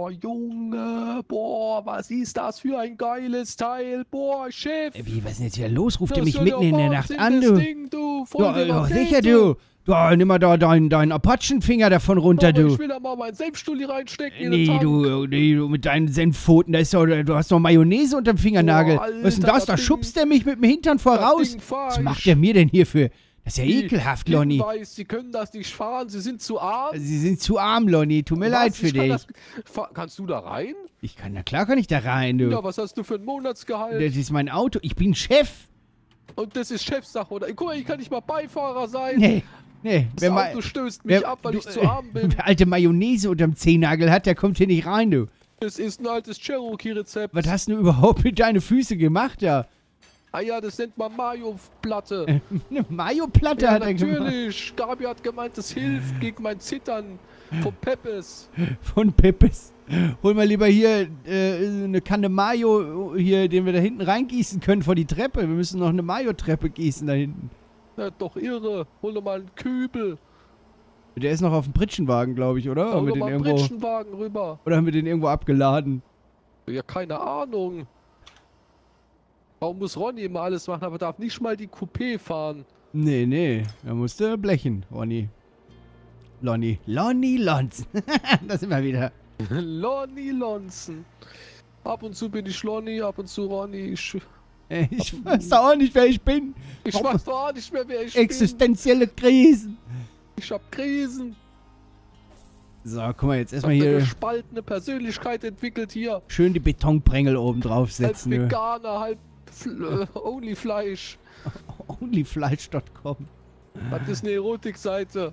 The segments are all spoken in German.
Boah, Junge, boah, was ist das für ein geiles Teil? Boah, Chef. Wie, was ist denn jetzt wieder los? Ruft das ihr mich ist ja mitten der in der Nacht Wahnsinn, an, das du? Ding, du. Voll Ja, die ja, Rakete. sicher, du. Ja, nimm mal da deinen Apachenfinger davon runter, Aber du. ich will da mal meinen Senfstulli reinstecken in den Nee, Tank. du mit deinen Senfpfoten, du hast doch Mayonnaise unterm Fingernagel. Boah, Was ist denn Alter, das? Da das Ding- schubst der mich mit dem Hintern voraus. Ding fahr Was ich. macht der mir denn hier für? Das ist ja Die ekelhaft, Lonny. Hinweis, Sie können das nicht fahren, Sie sind zu arm. Sie sind zu arm, Lonny. Tut mir leid Was? für Ich kann dich. Kannst du da rein? Na klar kann ich da rein, du. Ja, was hast du für ein Monatsgehalt? Das ist mein Auto. Ich bin Chef. Und das ist Chefsache, oder? Guck mal, ich kann nicht mal Beifahrer sein. Nee. Das Auto stößt mich ab, weil ich zu arm bin. Wer alte Mayonnaise unterm Zehennagel hat, der kommt hier nicht rein, du. Das ist ein altes Cherokee-Rezept. Was hast du überhaupt mit deinen Füßen gemacht, da? Ah ja, das nennt man Mayo-Platte. Eine Mayo-Platte Ja, hat er gemacht. natürlich. Gabi hat gemeint, das hilft gegen mein Zittern vom Peppes. Von Peppes. Hol mal lieber hier eine Kanne Mayo hier, den wir da hinten reingießen können vor die Treppe. Wir müssen noch eine Mayo-Treppe gießen da hinten. Na, doch irre. Hol doch mal einen Kübel. Der ist noch auf dem Pritschenwagen, glaube ich, oder? Hol doch mal einen Pritschenwagen rüber. Oder haben wir den irgendwo abgeladen? Ja, keine Ahnung. Warum muss Ronny immer alles machen, aber darf nicht mal die Coupé fahren? Nee. Da musste blechen, Ronny. Lonny Lonson. Da sind wir wieder. Lonny Lonson. Ab und zu bin ich Lonny, ab und zu Ronny. Ich weiß doch auch nicht, wer ich bin. weiß doch auch nicht mehr, wer ich Existenzielle Krisen. bin. Ich hab Krisen. So, guck mal, jetzt Ich hab erstmal eine hier gespaltene Persönlichkeit entwickelt hier. schön die Betonprängel oben Halb draufsetzen. Ne? Veganer, halb Only Fleisch. Onlyfleisch.com. Das ist eine Erotikseite.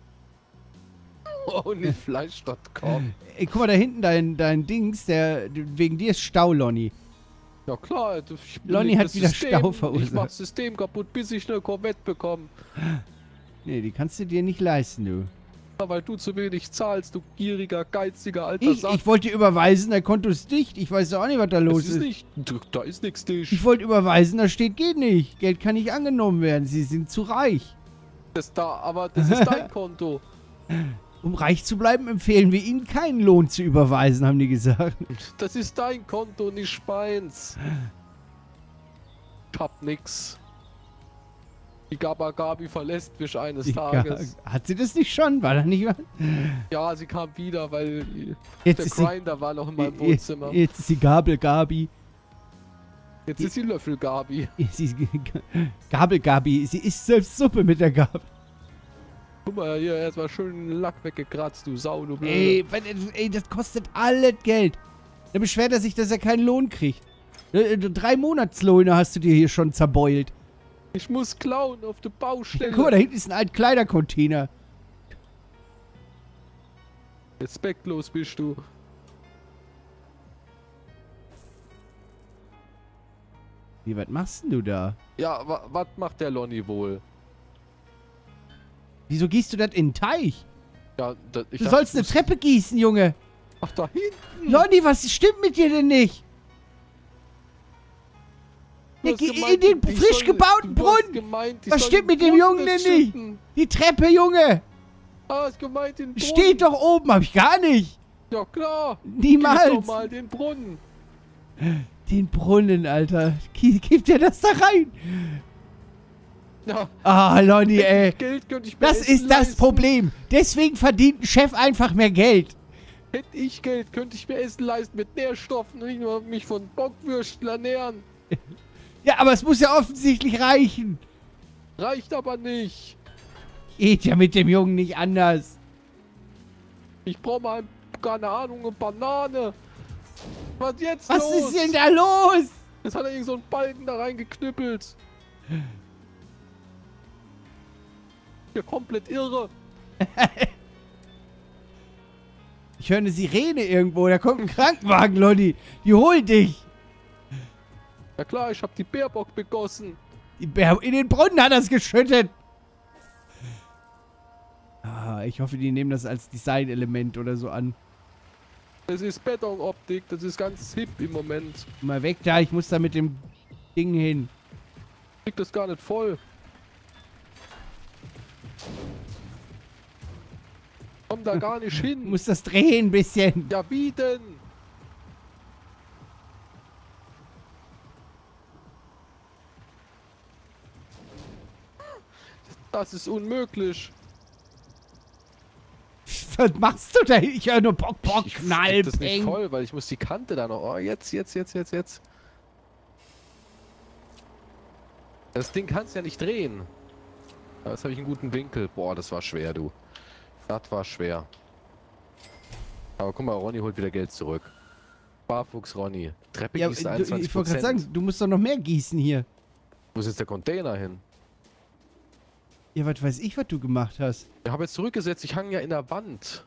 Onlyfleisch.com. Ey, guck mal, da hinten dein Dings, wegen dir ist Stau, Lonny. Ja klar, Lonny hat wieder Stau verursacht. Ich mach das System kaputt, bis ich eine Corvette bekomme. Nee, die kannst du dir nicht leisten, du. Ja, weil du zu wenig zahlst, du gieriger, geiziger alter Sack. Ich wollte überweisen, dein Konto ist dicht. Ich weiß auch nicht, was da los Das ist nicht, da ist nichts dicht. Ich wollte überweisen, da steht, geht nicht. Geld kann nicht angenommen werden. Sie sind zu reich. Aber das ist dein Konto. Um reich zu bleiben, empfehlen wir Ihnen, keinen Lohn zu überweisen, haben die gesagt. Das ist dein Konto, nicht meins. Ich hab nix. Die Gabi verlässt mich eines Tages. Hat sie das nicht schon? War da nicht was? Ja, sie kam wieder, weil Jetzt der ist Grinder war noch in meinem Wohnzimmer. Jetzt ist die Gabel-Gabi. Jetzt ist die Löffel-Gabi. Gabel-Gabi. Sie isst selbst Suppe mit der Gabel. Guck mal, hier erstmal schön Lack weggekratzt, du Sau, du Blöde. Ey, das kostet alles Geld. Da beschwert er sich, dass er keinen Lohn kriegt. 3 Monatslöhne hast du dir hier schon zerbeult. Ich muss klauen auf der Baustelle. Guck mal, da hinten ist ein alter Kleidercontainer. Respektlos bist du. Wie, was machst denn du da? Ja, was macht der Lonny wohl? Wieso gießt du das in den Teich? Ja, Du sollst eine Treppe gießen, Junge. Ach, da hinten. Lonny, was stimmt mit dir denn nicht? Du hast In gemeint, den ich frisch soll- gebauten du hast Brunnen. gemeint, ich Was soll stimmt den mit dem Brunnen Jungen denn nicht nicht? schütten. Die Treppe, Junge. Ah, hast gemeint den Brunnen. Steht doch oben, hab ich gar nicht. Ja, klar. Niemals. Gieß doch mal den Brunnen. Den Brunnen, Alter. Gib dir das da rein. Ja. Ah, Lonny, ey. Geld könnte ich mir Das Essen ist das leisten. Problem. Deswegen verdient ein Chef einfach mehr Geld. Hätte ich Geld, könnte ich mir Essen leisten mit Nährstoffen und nicht nur mich von Bockwürsten ernähren. Ja, aber es muss ja offensichtlich reichen. Reicht aber nicht. Geht ja mit dem Jungen nicht anders. Ich brauche mal, keine Ahnung, eine Banane. Was jetzt Was los? ist denn da los? Jetzt hat er irgend so einen Balken da reingeknüppelt. Ja, komplett irre. Ich höre eine Sirene irgendwo. Da kommt ein Krankenwagen, Lonny. Die holen dich. Ja klar, ich habe die Bärbock begossen. In den Brunnen hat er es geschüttet. Ah, ich hoffe, die nehmen das als Designelement oder so an. Das ist Betonoptik, das ist ganz hip im Moment. Mal weg da, ich muss da mit dem Ding hin. Ich krieg das gar nicht voll. Komm, da gar nicht Du hin. musst das drehen ein bisschen. Ja, wie denn? Das ist unmöglich. Was machst du da? Ich höre nur Bock, Bock, Ich Knall, krieg das nicht Peng. voll, weil ich muss die Kante da noch... Oh, jetzt. Das Ding kannst ja nicht drehen. Aber jetzt habe ich einen guten Winkel. Boah, das war schwer, du. Das war schwer. Aber guck mal, Ronny holt wieder Geld zurück. Barfuchs Ronny. Treppe Ja, gießt du, 21%. ich wollte gerade sagen, du musst doch noch mehr gießen hier. Wo ist jetzt der Container hin? Ja, was weiß ich, was du gemacht hast. Ich habe jetzt zurückgesetzt, ich hang ja in der Wand.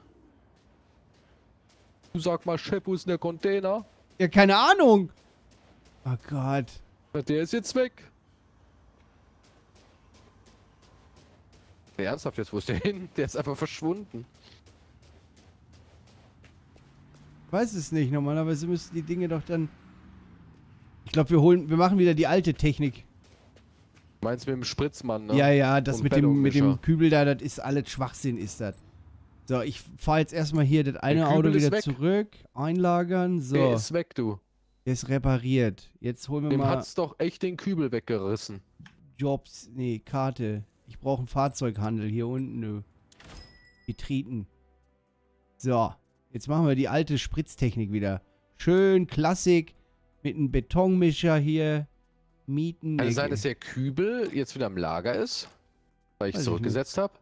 Du sag mal, Chef, wo ist denn der Container? Ja, keine Ahnung. Oh Gott. Na, der ist jetzt weg. Nee, ernsthaft jetzt, wo ist der hin? Der ist einfach verschwunden. Weiß es nicht. Normalerweise müssten die Dinge doch dann... Ich glaube, wir machen wieder die alte Technik. Meinst du mit dem Spritzmann, ne? Ja, das Und mit Betonmischer. dem Kübel da, das ist alles Schwachsinn, ist das. So, ich fahre jetzt erstmal hier das eine Kübel Auto ist wieder weg. zurück. Einlagern. So, Der ist weg, du. der ist repariert. Jetzt holen wir Dem mal hat's doch echt den Kübel weggerissen. Jobs. Nee, Karte. Ich brauche einen Fahrzeughandel hier unten. Nö. Betreten. So, jetzt machen wir die alte Spritztechnik wieder. Schön Klassik mit einem Betonmischer hier. Mieten. Kann es sein, dass der Kübel jetzt wieder im Lager ist? Weil ich Weiß ich zurückgesetzt habe?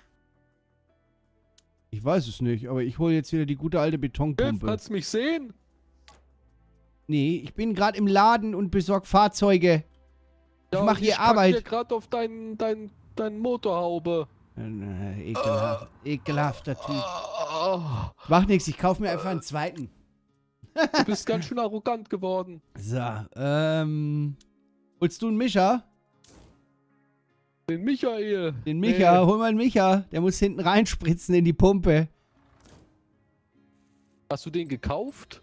Ich weiß es nicht, aber ich hole jetzt wieder die gute alte Chef, Betonpumpe. kannst mich sehen? Nee, ich bin gerade im Laden und besorg Fahrzeuge. Ich mache hier Arbeit. Ich gerade auf dein Motorhaube. Ekelhafter Typ. Oh, Mach nichts, ich kaufe mir einfach einen zweiten. du bist ganz schön arrogant geworden. So, holst du einen Mischer? Den Michael. Den Micha, hol mal einen Micha. Der muss hinten reinspritzen in die Pumpe. Hast du den gekauft?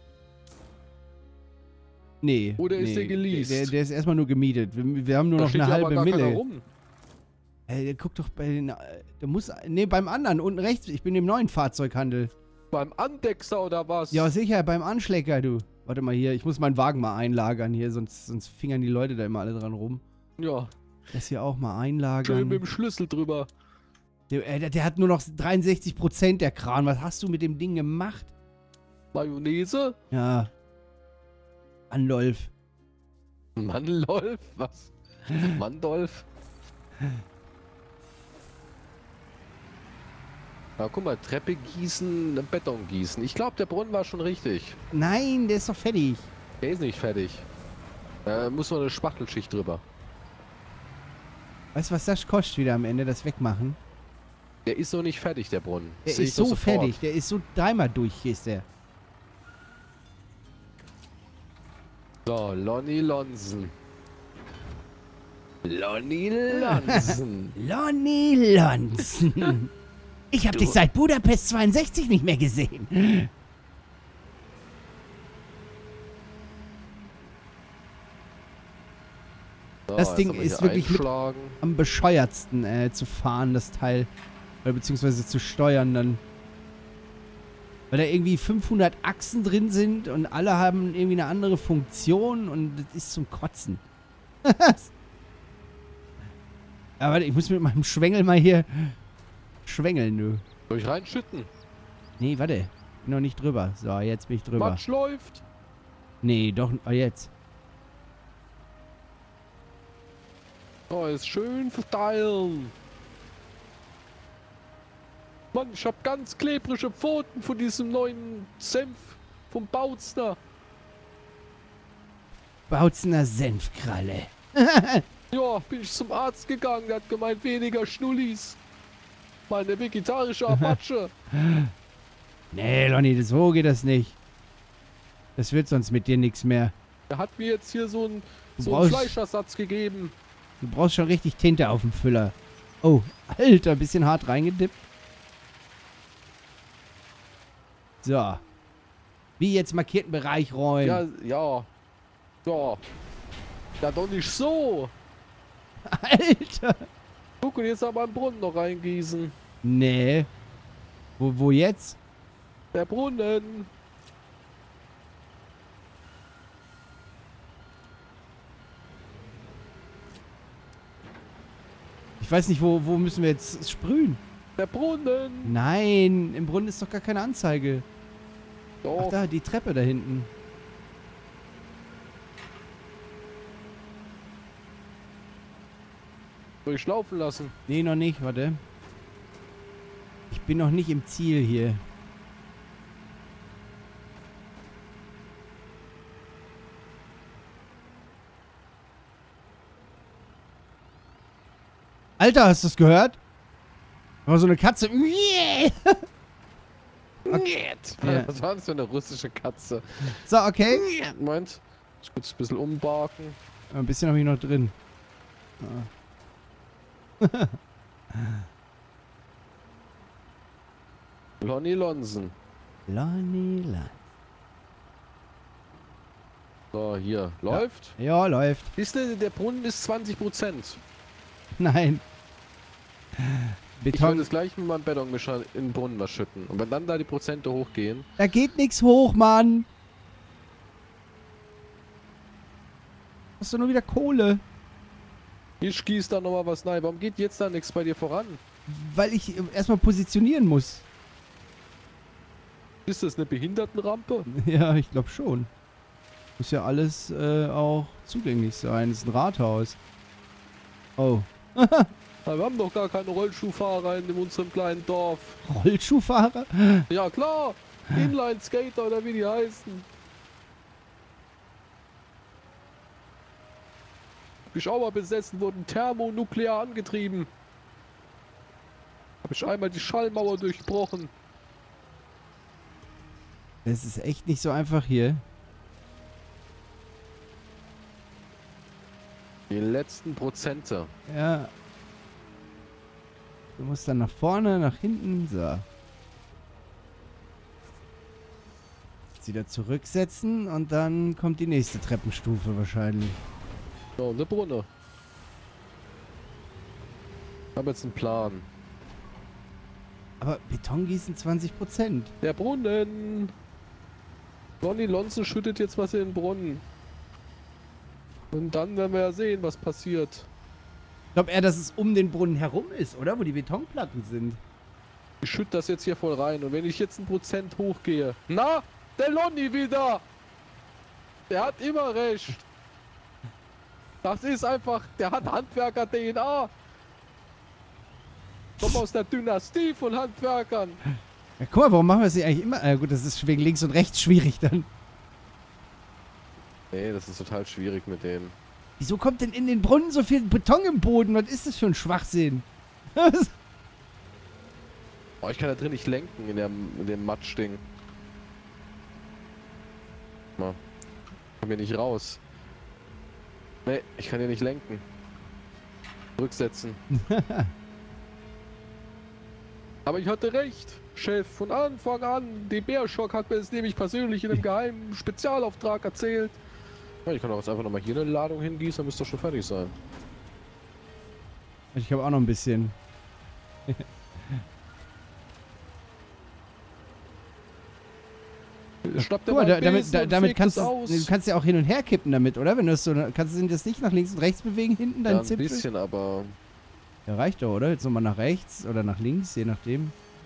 Nee. Oder ist nee, der geleast? Der ist erstmal nur gemietet. Wir haben nur Da noch steht eine ja aber halbe gar keiner Mille. rum. Ey, guck doch bei den... Der muss... Nee, beim anderen, unten rechts. Ich bin im neuen Fahrzeughandel. Beim Andexer oder was? Ja, sicher, beim Anschlecker, du. Warte mal hier, ich muss meinen Wagen mal einlagern hier, sonst fingern die Leute da immer alle dran rum. Ja, Das hier auch mal schön mit einlagern. dem Schlüssel drüber. Der hat nur noch 63%, der Kran. Was hast du mit dem Ding gemacht? Mayonnaise? Ja. Anlolf. Mandolf? Was? Mandolf? Na, guck mal, Treppe gießen, Beton gießen. Ich glaube, der Brunnen war schon richtig. Nein, der ist doch fertig. Der ist nicht fertig. Da muss noch eine Spachtelschicht drüber. Weißt du, was das kostet wieder am Ende, das Wegmachen? Der ist noch nicht fertig, der Brunnen. Der Sehe ist ich doch so sofort. fertig, der ist so dreimal durch, ist der. So, Lonny Lonsen. Lonny Lonsen. Lonny Lonson. Ich hab dich seit Budapest 62 nicht mehr gesehen. So, Das jetzt Ding haben wir ist hier wirklich mit einschlagen. am bescheuertsten zu fahren, das Teil. Oder beziehungsweise zu steuern dann. Weil da irgendwie 500 Achsen drin sind und alle haben irgendwie eine andere Funktion und das ist zum Kotzen. Aber warte, ich muss mit meinem Schwengel mal hier schwengeln, du. Soll ich reinschütten? Nee, warte. Bin noch nicht drüber. So, jetzt bin ich drüber. Matsch läuft. Nee, doch, jetzt. Oh, ist schön verteilen. Mann, ich hab ganz klebrige Pfoten von diesem neuen Senf vom Bautzner. Bautzener Senfkralle. Ja, bin ich zum Arzt gegangen, der hat gemeint, weniger Schnullis. Meine vegetarische Apache. Nee, Lonny, so geht das nicht. Das wird sonst mit dir nichts mehr. Der hat mir jetzt hier so einen brauchst- Fleischersatz gegeben. Du brauchst schon richtig Tinte auf dem Füller. Oh, Alter, bisschen hart reingedippt. So. Wie jetzt markierten Bereich räumen. Ja, ja. Ja. Ja, doch nicht so. Alter. Guck, und jetzt aber im Brunnen noch reingießen. Nee. Wo jetzt? Der Brunnen. Ich weiß nicht, wo müssen wir jetzt sprühen? Der Brunnen. Nein, im Brunnen ist doch gar keine Anzeige. Doch. Ach da, die Treppe da hinten. Soll ich laufen lassen? Nee, noch nicht, warte. Ich bin noch nicht im Ziel hier. Alter, hast du das gehört? War so eine Katze. Okay. Ja. Was war das für eine russische Katze? So, okay. Moment. Ich kurz ein bisschen umbarken. Ein bisschen habe ich noch drin. Lonnie Lonsen. Lonnie. So, hier. Läuft. Ja, läuft. Siehst du, der Brunnen ist 20%. Nein. Ich will Beton. das gleich mit meinem Betonmischer in den Brunnen was schütten. Und wenn dann da die Prozente hochgehen. Da geht nichts hoch, Mann. Hast du nur wieder Kohle? Ich gieß da nochmal was rein. Warum geht jetzt da nichts bei dir voran? Weil ich erstmal positionieren muss. Ist das eine Behindertenrampe? Ja, ich glaube schon. Muss ja alles auch zugänglich sein. Das ist ein Rathaus. Oh. Ja, wir haben doch gar keine Rollschuhfahrer in unserem kleinen Dorf. Rollschuhfahrer? Ja klar, Inline-Skater oder wie die heißen. Ich auch mal besessen, wurden thermonuklear angetrieben. Habe ich einmal die Schallmauer durchbrochen. Das ist echt nicht so einfach hier. Die letzten Prozente. Ja. Du musst dann nach vorne, nach hinten. So. Jetzt wieder zurücksetzen und dann kommt die nächste Treppenstufe wahrscheinlich. So, eine Brunne. Ich habe jetzt einen Plan. Aber Beton gießen 20%. Der Brunnen. Lonnie Lonsen schüttet jetzt was in den Brunnen. Und dann werden wir ja sehen, was passiert. Ich glaube eher, dass es um den Brunnen herum ist, oder? Wo die Betonplatten sind. Ich schütte das jetzt hier voll rein. Und wenn ich jetzt 1% hochgehe. Na, der Lonnie wieder. Der hat immer recht. Das ist einfach, der hat Handwerker-DNA. Kommt aus der Dynastie von Handwerkern. Ja, guck mal, warum machen wir das hier eigentlich immer? Gut, das ist wegen links und rechts schwierig dann. Nee, das ist total schwierig mit denen. Wieso kommt denn in den Brunnen so viel Beton im Boden? Was ist das für ein Schwachsinn? Oh, ich kann da drin nicht lenken in dem Matschding. Mal. Komm hier nicht raus. Nee, ich kann hier nicht lenken. Rücksetzen. Aber ich hatte recht, Chef. Von Anfang an. Die Bärschock hat mir das nämlich persönlich in einem geheimen Spezialauftrag erzählt. Ja, ich kann auch jetzt einfach nochmal hier eine Ladung hingießen, dann müsste doch schon fertig sein. Ich habe auch noch ein bisschen. Schnappt Guck mal, damit kannst du kannst ja auch hin und her kippen damit, oder? Wenn du das so, kannst du das nicht nach links und rechts bewegen hinten, dein ja, ein Zipfel? bisschen, aber... Ja, reicht doch, oder? Jetzt nochmal nach rechts oder nach links, je nachdem.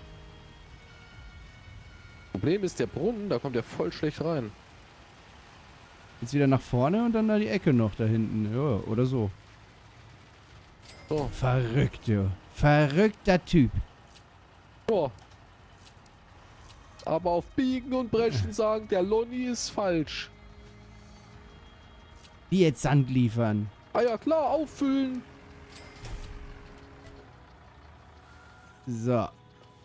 Problem ist der Brunnen, da kommt er voll schlecht rein. Jetzt wieder nach vorne und dann da die Ecke noch da hinten. Ja, oder so. So. Verrückt, ja. Verrückter Typ. Ja. Aber auf Biegen und Brechen sagen, der Lonnie ist falsch. Wie jetzt Sand liefern. Ah ja klar, auffüllen. So.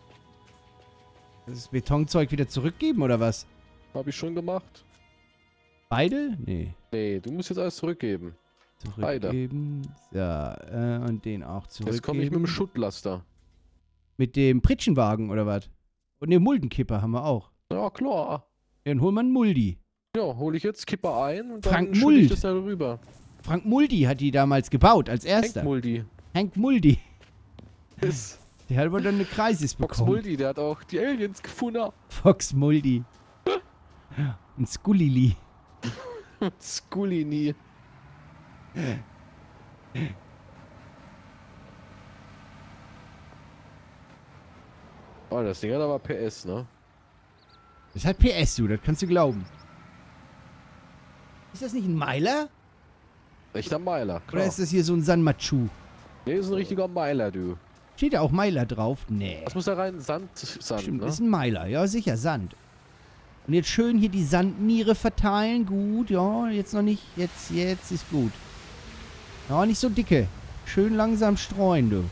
Das Betonzeug wieder zurückgeben, oder was? Habe ich schon gemacht. Beide? Nee. Nee, du musst jetzt alles zurückgeben. Zurückgeben. So, und den auch zurückgeben. Jetzt komme ich mit dem Schuttlaster. Mit dem Pritschenwagen, oder was? Und den Muldenkipper haben wir auch. Ja, klar. Ja, dann holen wir einen Muldi. Ja, hole ich jetzt Kipper ein und Frank dann schütte Muld. ich das da rüber. Frank Muldi hat die damals gebaut, als erster. Hank Muldi. Hank Muldi. Ist. Der hat aber dann eine Kreisis Fox bekommen. Muldi, der hat auch die Aliens gefunden. Fox Muldi. Und Skulili. Skulini. Oh, das Ding hat aber PS, ne? Das hat PS, du, das kannst du glauben. Ist das nicht ein Meiler? Echter Meiler, klar. Oder ist das hier so ein Sanmachu? Nee, ist ein richtiger Meiler, du. Steht da auch Meiler drauf? Nee. Was muss da rein? Sand, Stimmt, ne? ist ein Meiler. Ja, sicher, Sand. Und jetzt schön hier die Sandniere verteilen. Gut, ja, jetzt noch nicht. Jetzt ist gut. Ja, nicht so dicke. Schön langsam streuen, du.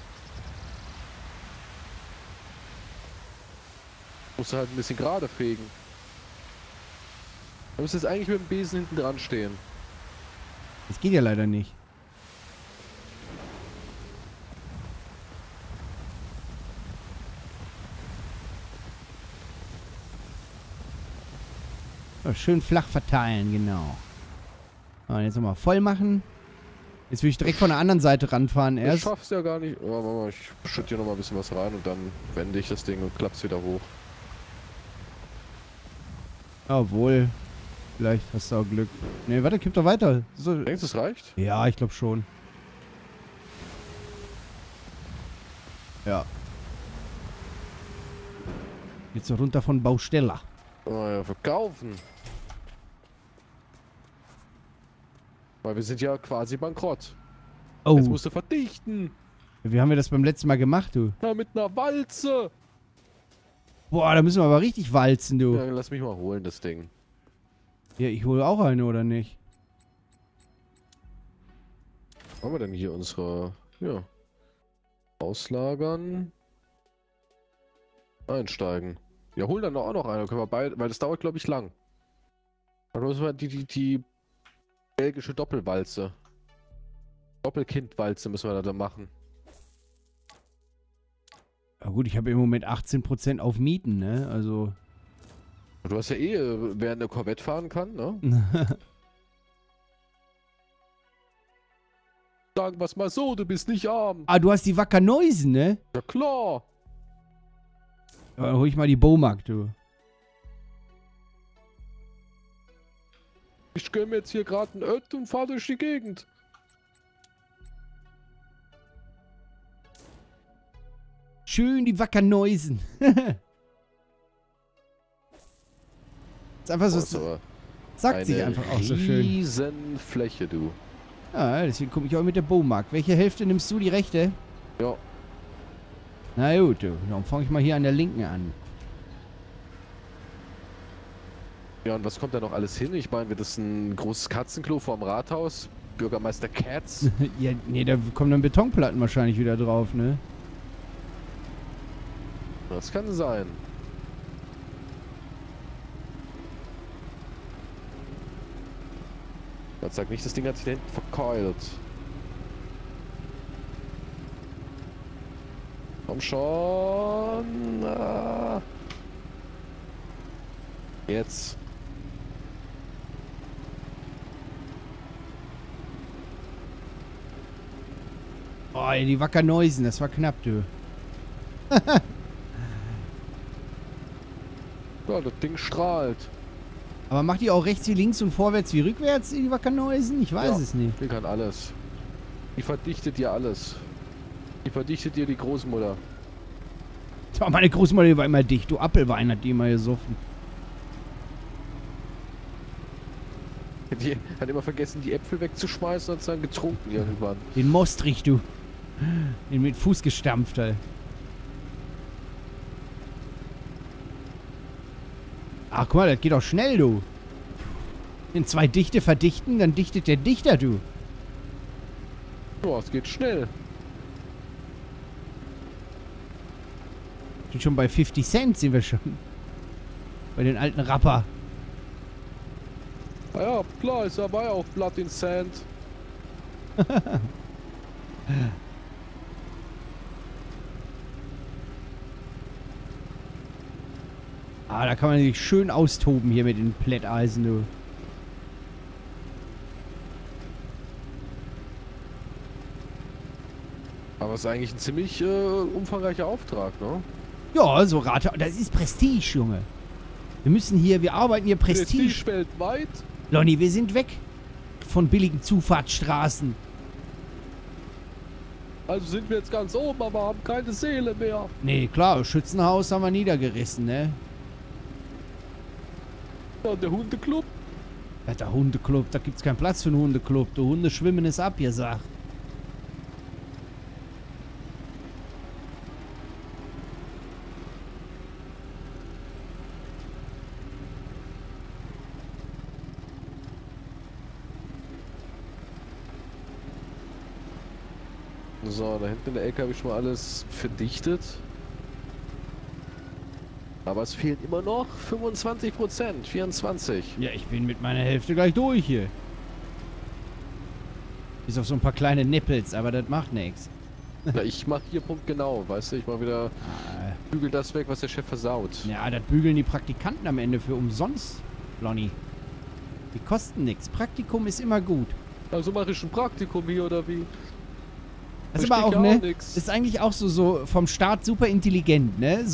Musst du halt ein bisschen gerade fegen. Du musst jetzt eigentlich mit dem Besen hinten dran stehen. Das geht ja leider nicht. So, schön flach verteilen, genau. Und jetzt nochmal voll machen. Jetzt will ich direkt von der anderen Seite ranfahren Ich erst. schaff's ja gar nicht. Oh, Mama, ich schütte hier noch mal ein bisschen was rein und dann wende ich das Ding und klapp's wieder hoch. Obwohl. Vielleicht hast du auch Glück. Ne, warte, kipp doch weiter. So. Denkst du, es reicht? Ja, ich glaube schon. Ja. Jetzt so runter von Baustella. Oh ja, verkaufen. Weil wir sind ja quasi bankrott. Oh, Jetzt musst du verdichten. wie haben wir das beim letzten Mal gemacht, du? Na, mit einer Walze. Boah, da müssen wir aber richtig walzen, du. Ja, lass mich mal holen, das Ding. Ja, ich hole auch eine, oder nicht? Was haben wir denn hier unsere... Ja. Auslagern. Einsteigen. Ja, hol dann auch noch eine. Können wir beide... Weil das dauert, glaube ich, lang. Dann müssen wir die belgische Doppelwalze. Doppelkindwalze müssen wir da machen. Ja gut, ich habe im Moment 18% auf Mieten, ne? Also... Du hast ja wer eine Corvette fahren kann, ne? Sagen wir's mal so, du bist nicht arm. Ah, du hast die Wackernoisen, ne? Ja klar. Ja, dann hol ich mal die Bomark, du. Ich gönn mir jetzt hier gerade ein Ött und fahr durch die Gegend. Schön die Wackernoisen. Ist einfach so... Sagt sich einfach auch so schön. Riesenfläche, du. Ja, deswegen komme ich auch mit der Bomark. Welche Hälfte nimmst du? Die rechte? Ja. Na gut, du. Dann fange ich mal hier an der linken an. Ja, und was kommt da noch alles hin? Ich meine, wird das ein großes Katzenklo vorm Rathaus? Bürgermeister Katz? Ja, nee, da kommen dann Betonplatten wahrscheinlich wieder drauf, ne? Das kann sein. Das sagt nicht, das Ding hat sich da hinten verkeilt. Komm schon. Ah. Jetzt. Oh, die Wackernoisen, das war knapp, du. Ja, das Ding strahlt. Aber macht die auch rechts wie links und vorwärts wie rückwärts, die Wackernoisen? Ich weiß es nicht. Die kann alles. Die verdichtet dir alles. Die verdichtet dir die Großmutter. Tja, meine Großmutter, die war immer dicht. Du Apfelwein hat die immer gesoffen. Die hat immer vergessen, die Äpfel wegzuschmeißen und hat dann getrunken irgendwann. Den Mostrich, du. Den mit Fuß gestampft, ey. Ach, guck mal, das geht auch schnell, du. In 2 Dichte verdichten, dann dichtet der Dichter, du. Ja, es geht schnell. Sind schon bei 50 Cent, sind wir schon. Bei den alten Rapper. Ja, klar, ist dabei auch Blood in Sand. Ah, da kann man sich schön austoben hier mit den Plätteisen, du. Aber es ist eigentlich ein ziemlich umfangreicher Auftrag, ne? Ja, so Rate. Das ist Prestige, Junge. Wir arbeiten hier Prestige. weltweit? Lonnie, wir sind weg von billigen Zufahrtsstraßen. Also sind wir jetzt ganz oben, aber haben keine Seele mehr. Nee, klar, Schützenhaus haben wir niedergerissen, ne? Ja, der Hundeclub? Ja, der Hundeclub, da gibt's keinen Platz für einen Hundeclub. Die Hunde schwimmen es ab, ihr sagt. So, da hinten in der Ecke habe ich schon mal alles verdichtet. Aber es fehlen immer noch 25%, 24. Ja, ich bin mit meiner Hälfte gleich durch hier. Bis auf so ein paar kleine Nippels, aber das macht nichts. Na, ich mache hier Punkt genau, weißt du, ich mache wieder, bügel das weg, was der Chef versaut. Ja, das bügeln die Praktikanten am Ende für umsonst, Lonnie. Die kosten nichts. Praktikum ist immer gut. Also mache ich ein Praktikum hier, oder wie? Das ist Da aber auch, steht ja ne? auch nix. Ist eigentlich auch so vom Staat super intelligent, ne?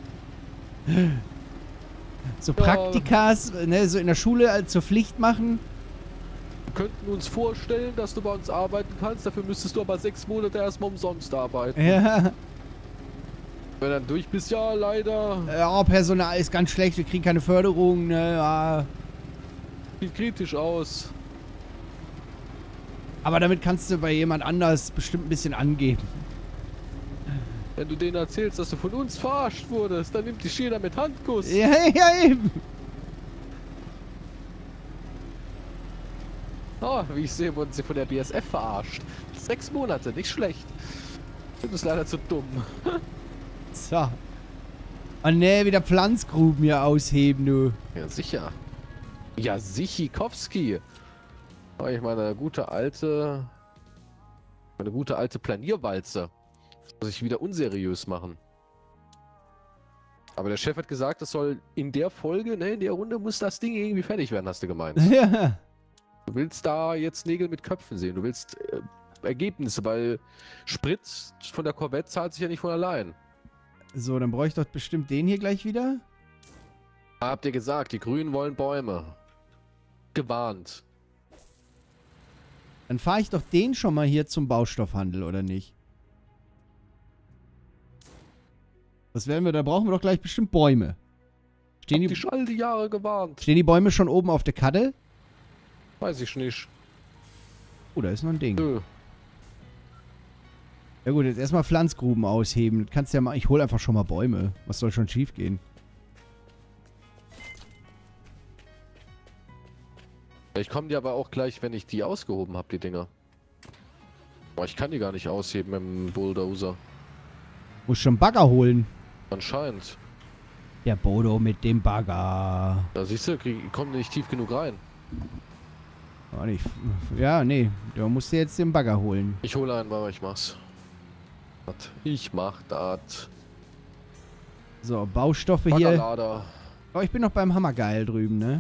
So Ja. Praktikas, ne? So in der Schule zur Pflicht machen. Wir könnten uns vorstellen, dass du bei uns arbeiten kannst, dafür müsstest du aber 6 Monate erstmal umsonst arbeiten. Ja. Wenn du dann durch bist, ja, leider. Ja, Personal ist ganz schlecht, wir kriegen keine Förderung, ne? Ja. Sieht kritisch aus. Aber damit kannst du bei jemand anders bestimmt ein bisschen angeben. Wenn du denen erzählst, dass du von uns verarscht wurdest, dann nimmt dich jeder mit Handkuss. Ja, ja, eben. Ah, wie ich sehe, wurden sie von der BSF verarscht. 6 Monate, nicht schlecht. Du bist leider zu dumm. So. Oh ne, wieder Pflanzgruben hier ausheben, du. Ja, sicher. Ja, Sichikowski. Aber ich meine, eine gute alte Planierwalze. Muss ich wieder unseriös machen. Aber der Chef hat gesagt, das soll in der Folge, ne, in der Runde muss das Ding irgendwie fertig werden, hast du gemeint. Ja. Du willst da jetzt Nägel mit Köpfen sehen. Du willst Ergebnisse, weil Sprit von der Corvette zahlt sich ja nicht von allein. So, dann brauche ich doch bestimmt den hier gleich wieder. Habt ihr gesagt, die Grünen wollen Bäume. Gewarnt. Dann fahre ich doch den schon mal hier zum Baustoffhandel, oder nicht? Was werden wir? Da brauchen wir doch gleich bestimmt Bäume. Stehen die schon all die Jahre gewarnt? Stehen die Bäume schon oben auf der Karte? Weiß ich nicht. Oh, da ist noch ein Ding. Nö. Ja gut, jetzt erstmal Pflanzgruben ausheben. Das kannst du ja mal. Ich hole einfach schon mal Bäume. Was soll schon schief gehen? Ich komme dir aber auch gleich, wenn ich die ausgehoben habe, die Dinger. Boah, ich kann die gar nicht ausheben mit dem Bulldozer. Muss schon Bagger holen. Anscheinend. Der Bodo mit dem Bagger. Da siehst du, kommt nicht tief genug rein. Oh, nicht. Ja, nee. Du musst dir jetzt den Bagger holen. Ich hole einen, aber ich mach's. Ich mach das. So, Baustoffe hier. Baggerlader. Oh, ich bin noch beim Hammergeil drüben, ne?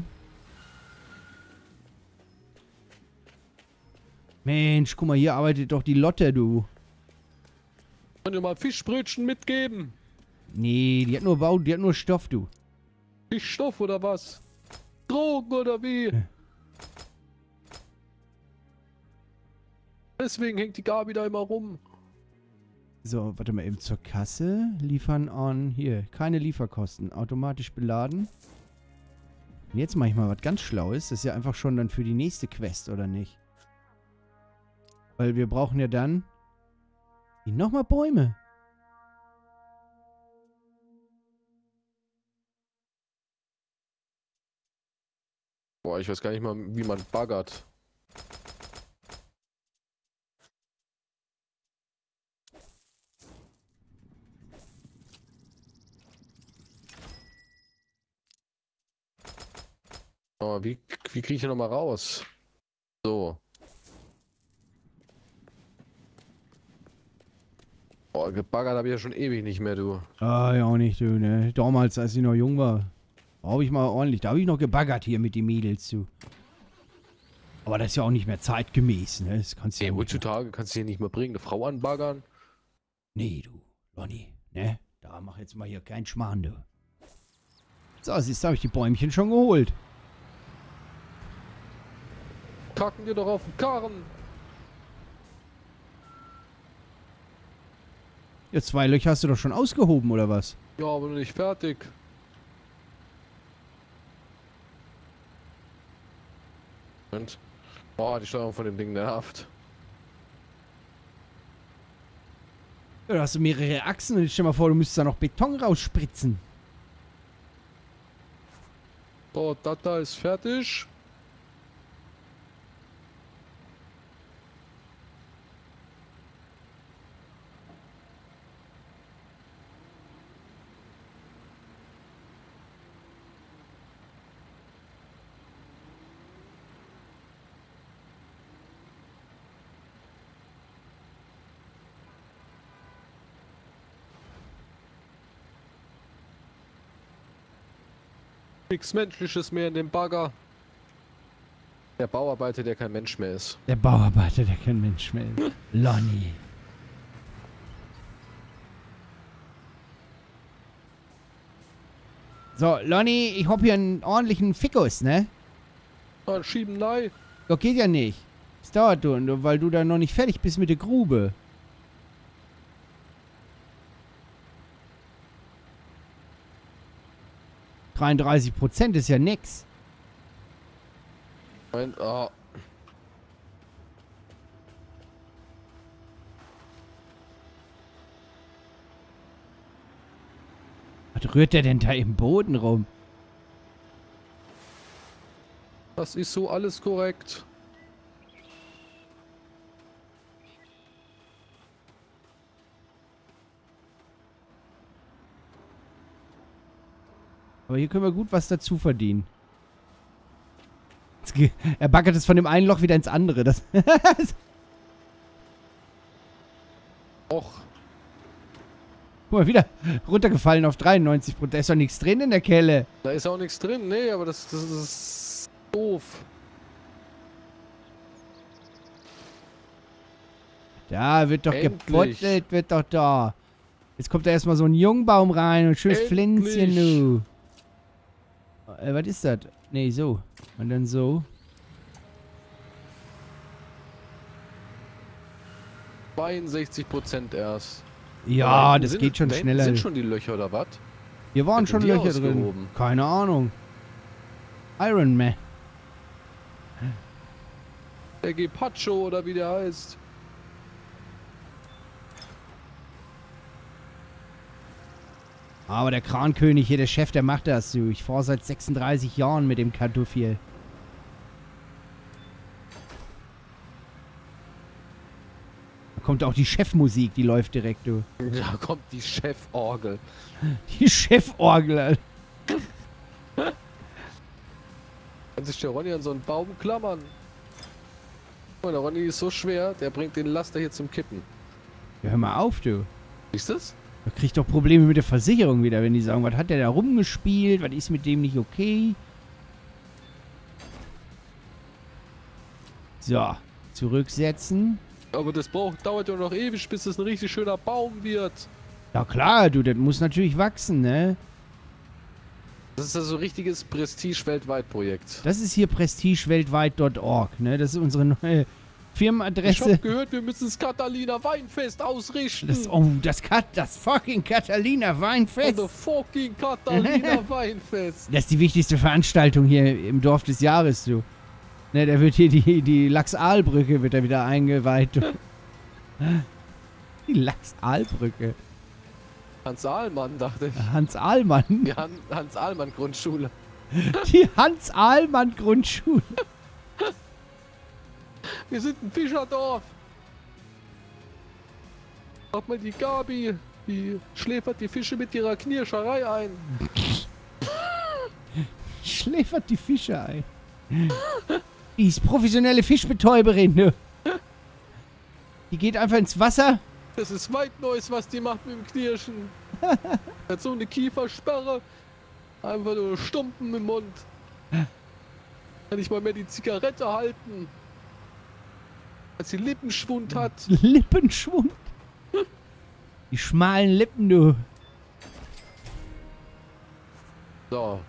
Mensch, guck mal, hier arbeitet doch die Lotte, du. Kann dir mal Fischbrötchen mitgeben? Nee, die hat nur Stoff, du. Fischstoff oder was? Drogen oder wie? Deswegen hängt die Gabi da immer rum. So, warte mal eben zur Kasse. Liefern on. Hier, keine Lieferkosten. Automatisch beladen. Und jetzt mache ich mal was ganz Schlaues. Das ist ja einfach schon dann für die nächste Quest, oder nicht? Weil wir brauchen ja dann nochmal Bäume. Boah, ich weiß gar nicht mal, wie man baggert. Aber wie kriege ich hier nochmal raus? So. Boah, gebaggert habe ich ja schon ewig nicht mehr, du. Ah, ja auch nicht, du, ne? Damals, als ich noch jung war. Da habe ich mal ordentlich. Da habe ich noch gebaggert hier mit den Mädels, du. Aber das ist ja auch nicht mehr zeitgemäß, ne? Das kannst du ja nicht mehr. Heutzutage kannst du hier nicht mehr bringen. Eine Frau anbaggern. Nee, du, Lonnie, ne? Da mach jetzt mal hier keinen Schmarrn, du. So, siehst du, habe ich die Bäumchen schon geholt. Kacken wir doch auf den Karren. Ja, 2 Löcher hast du doch schon ausgehoben, oder was? Ja, aber noch nicht fertig. Und? Boah, die Steuerung von dem Ding nervt. Ja, da hast du mehrere Achsen und jetzt stell mal vor, du müsstest da noch Beton rausspritzen. So, das da ist fertig. Nichts Menschliches mehr in dem Bagger. Der Bauarbeiter, der kein Mensch mehr ist. Der Bauarbeiter, der kein Mensch mehr ist. Lonnie. So, Lonnie, ich hab hier einen ordentlichen Fickus, ne? Ah, schieben, nein. Das geht ja nicht. Das dauert du, weil du da noch nicht fertig bist mit der Grube. %, ist ja nix. Ah. Was rührt der denn da im Boden rum? Das ist so alles korrekt. Aber hier können wir gut was dazu verdienen. Er baggert es von dem einen Loch wieder ins andere. Das Och. Guck mal, wieder runtergefallen auf 93%. Da ist doch nichts drin in der Kelle. Da ist auch nichts drin. Nee, aber das ist doof. Da wird doch Endlich. geputzelt, wird doch da. Jetzt kommt da erstmal so ein Jungbaum rein und schönes Endlich. Pflänzchen, du. Was ist das? Nee, so. Und dann so. 62% erst. Ja, Aber das sind- geht schon da hinten schneller. Sind schon die Löcher oder was? Hier waren Wer schon hat denn die Löcher drin. ausgehoben? Keine Ahnung. Iron Man. Der Gepacho oder wie der heißt. Aber der Krankönig hier, der Chef, der macht das, du. Ich fahre seit 36 Jahren mit dem Kartoffel. Da kommt auch die Chefmusik, die läuft direkt, du. Da kommt die Cheforgel. Die Cheforgel, Alter. Kann sich der Ronny an so einen Baum klammern. Oh, der Ronny ist so schwer, der bringt den Laster hier zum Kippen. Ja, hör mal auf, du. Siehst du das? Da kriegt doch Probleme mit der Versicherung wieder, wenn die sagen, was hat der da rumgespielt, was ist mit dem nicht okay. So, zurücksetzen. Aber das dauert ja noch ewig, bis es ein richtig schöner Baum wird. Ja klar, du, das muss natürlich wachsen, ne? Das ist also ein richtiges Prestige-Weltweit-Projekt. Das ist hier prestigeweltweit.org, ne? Das ist unsere neue Ich Firmenadresse. hab gehört, wir müssen das Catalina Weinfest ausrichten. Das fucking Catalina Weinfest. The fucking Catalina Weinfest. Das ist die wichtigste Veranstaltung hier im Dorf des Jahres, du. Ne, da wird hier die Lachs-Aal-Brücke wird da wieder eingeweiht, du. Die Lachs-Aal-Brücke. Hans Ahlmann, dachte ich. Hans-Ahlmann. Die Hans-Ahlmann-Grundschule. Die Hans-Ahlmann-Grundschule. Wir sind ein Fischerdorf. Auch mal die Gabi, die schläfert die Fische mit ihrer Knirscherei ein. Schläfert die Fische ein. Die ist professionelle Fischbetäuberin, ne? Die geht einfach ins Wasser. Das ist weit Neues, was die macht mit dem Knirschen. Hat so eine Kiefersperre. Einfach nur Stumpen im Mund. Kann nicht mal mehr die Zigarette halten. Als sie Lippenschwund hat. Lippenschwund. Die schmalen Lippen, du. So.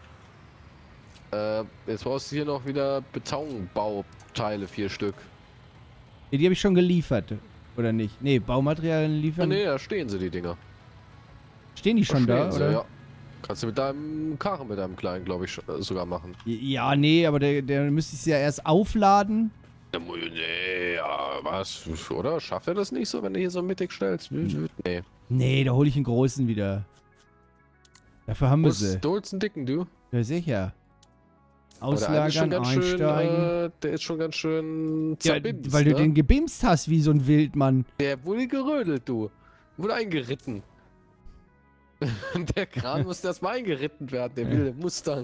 Jetzt brauchst du hier noch wieder Betonbauteile, 4 Stück. Die habe ich schon geliefert. Oder nicht? Nee, Baumaterialien Ah, liefern. nee, da stehen sie, die Dinger. Stehen die schon da, Stehen sie, oder? ja. Kannst du mit deinem Karren, mit deinem kleinen, glaube ich, sogar machen. Ja, nee, aber der müsste ich ja erst aufladen. Nee, ja, was? Oder? Schafft er das nicht so, wenn du hier so mittig stellst? Nee. Nee, da hole ich einen großen wieder. Dafür haben wir sie. Du holst einen dicken, du. Ja, sicher. Aber der eine ist schon Auslagern, ganz schön, einsteigen. der ist schon ganz schön Ja, zerbimst, weil du ne? den gebimst hast wie so ein Wildmann. Der wurde gerödelt, du. Wurde eingeritten. Der Kran muss erstmal eingeritten werden, der wilde Mustang.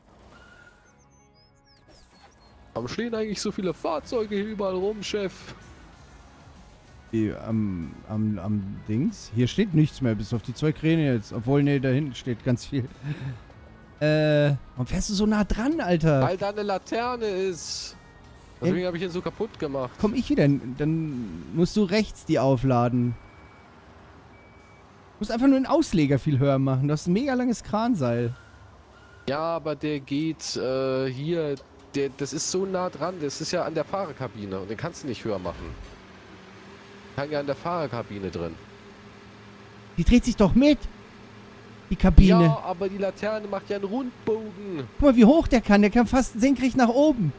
Warum stehen eigentlich so viele Fahrzeuge hier überall rum, Chef? Am Dings? Hier steht nichts mehr, bis auf die 2 Kräne jetzt. Obwohl, nee, da hinten steht ganz viel. Warum fährst du so nah dran, Alter? Weil da eine Laterne ist. Deswegen habe ich ihn so kaputt gemacht. Komm ich wieder, dann musst du rechts die aufladen. Du musst einfach nur den Ausleger viel höher machen. Du hast ein mega langes Kranseil. Ja, aber der geht hier, das ist so nah dran, das ist ja an der Fahrerkabine und den kannst du nicht höher machen. Kann ja an der Fahrerkabine drin. Die dreht sich doch mit. Die Kabine. Ja, aber die Laterne macht ja einen Rundbogen. Guck mal, wie hoch der kann. Der kann fast senkrecht nach oben.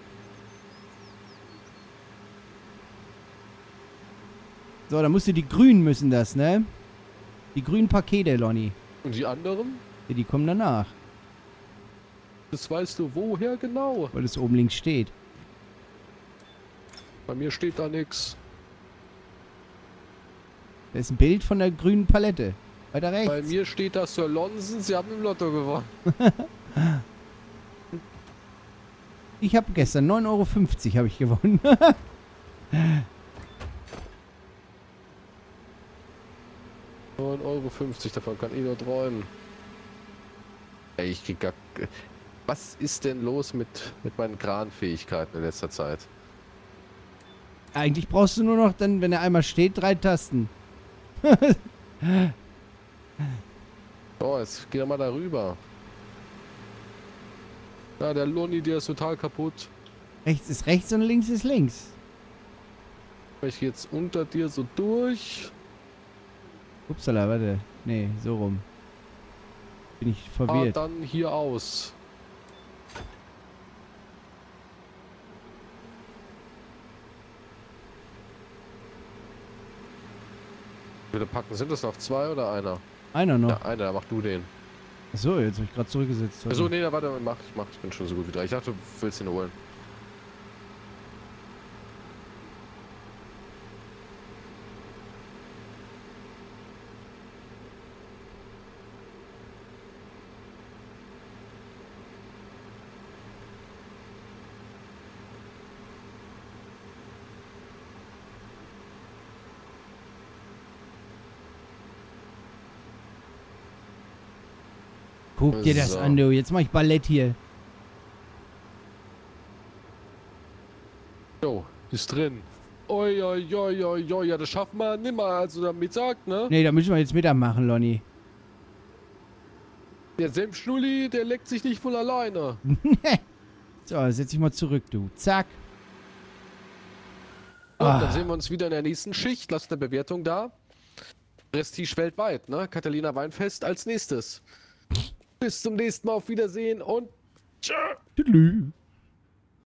So, dann musst du die Grünen müssen das, ne? Die grünen Pakete, Lonnie. Und die anderen? Ja, die kommen danach. Das weißt du woher genau? Weil es oben links steht. Bei mir steht da nichts. Da ist ein Bild von der grünen Palette. Weiter rechts. Bei mir steht da Sir Lonson, sie haben im Lotto gewonnen. Ich habe gestern 9,50 € habe ich gewonnen. 9,50 € davon kann ich nur träumen. Ey, ich krieg gar... Was ist denn los mit meinen Kranfähigkeiten in letzter Zeit? Eigentlich brauchst du nur noch dann, wenn er einmal steht, 3 Tasten. Oh, jetzt geh doch mal darüber. Ja, der Loni, der ist total kaputt. Rechts ist rechts und links ist links. Ich gehe jetzt unter dir so durch. Upsala, warte. Nee, so rum. Bin ich Ah, verwirrt. dann hier aus. Wie viele Packen sind das noch? 2 oder einer? Einer noch. Ja, einer, da mach du den. Achso, jetzt habe ich gerade zurückgesetzt. Achso, nee, warte, mach, ich bin schon so gut wie 3. Ich dachte, du willst ihn holen. Guck dir das So. an, du. Jetzt mach ich Ballett hier. Jo, ist drin. Oi, oi, oi, oi, oi, ja, das schaffen wir nimmer, also der Mittag, ne? Nee, da müssen wir jetzt Mittag machen, Lonnie. Der Senfschnulli, der leckt sich nicht von alleine. So, setz dich mal zurück, du. Zack. Und dann sehen wir uns wieder in der nächsten Schicht. Lasst eine Bewertung da. Prestige weltweit, ne? Catalina Weinfest als nächstes. Bis zum nächsten Mal, auf Wiedersehen und tschö. Tüdelü.